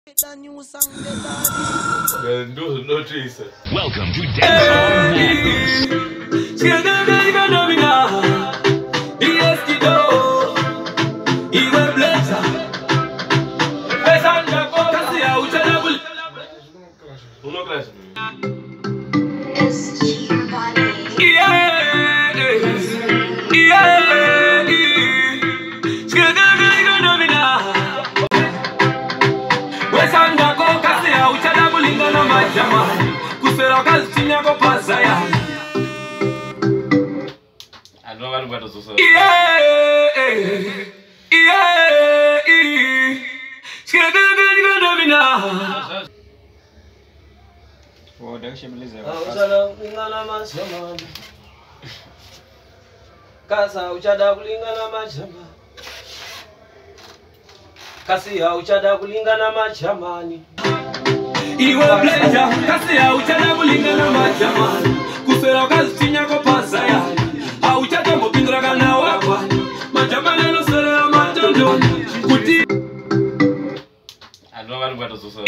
The new song the daddy. No trace. Welcome to Dancehall Xiddo, Uno class. I don't know what to say. Oh, dan shi bilize. Kasa uchada kulingana machama. Kasi uchada kulingana machamani. Iwe pleasure, kasi uchada kulingana machamani. Kusera kazi chinya ko pasa ya. Uchada mopindra kana wakwa. Machamani no sera matondo. Kuti I don't know what to say.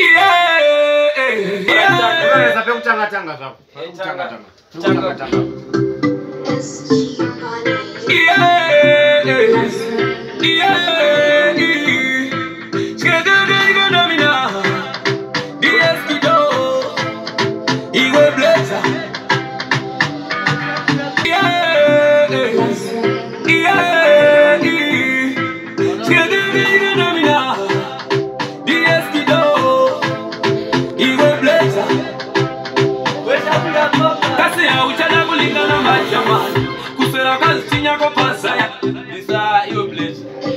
Kusera kazi chinya ko pasa ya. Isa iwe place.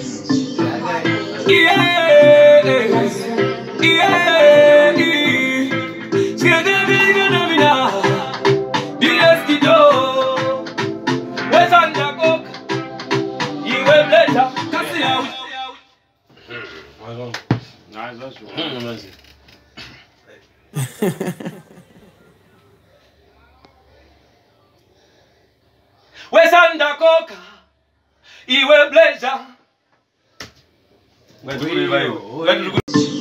Xiddo, where's on the cook? Iwe place. Kasi ya. Nice, that's Where's on the cook? Iwe place. Where do you go? Where do you go?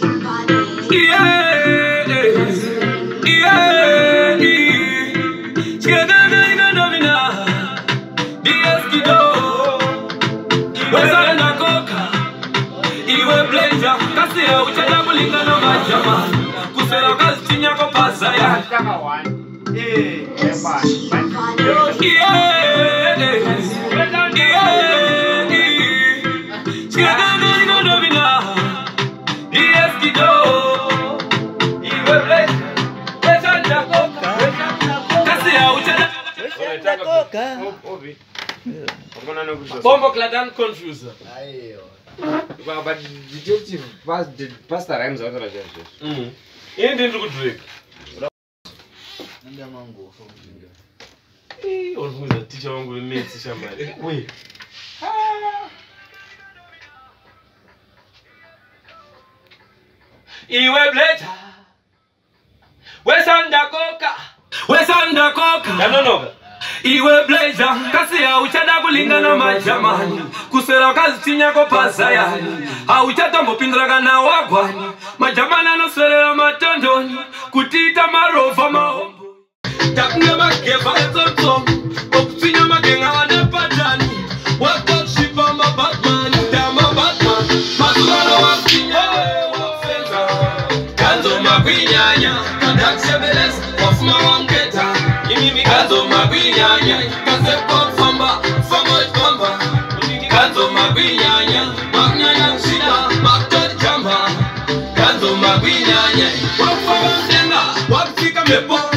Bombo cladan confused. But detective pastor rhymes are not just. You didn't look Drake. Or who's the teacher will make somebody? Wait. Iwe bleta. Where's on the coca? Where's on the coca? No. Iwe blazer, kasi uchada kulingana majamani. Kusera kazi chinya ko pasa ya. Uchada mopindra kana wagwani. Majamana no sera matondoni. Kutita marova mahombo. Takne mageva tonto. Okutsinya magenga wane patani. Wako shipa Batman, dama Batman. Maswalo wakinya wafenza. Kanzo magwinyanya, kadakshe beles, wafuma wangeta. Imimi kanzo magwinyanya, kasepot famba, famba famba. Kanzo magwinyanya, magnyanya shida, magtot jamba. Kanzo magwinyanya, wafuma wangena, wafika mepo.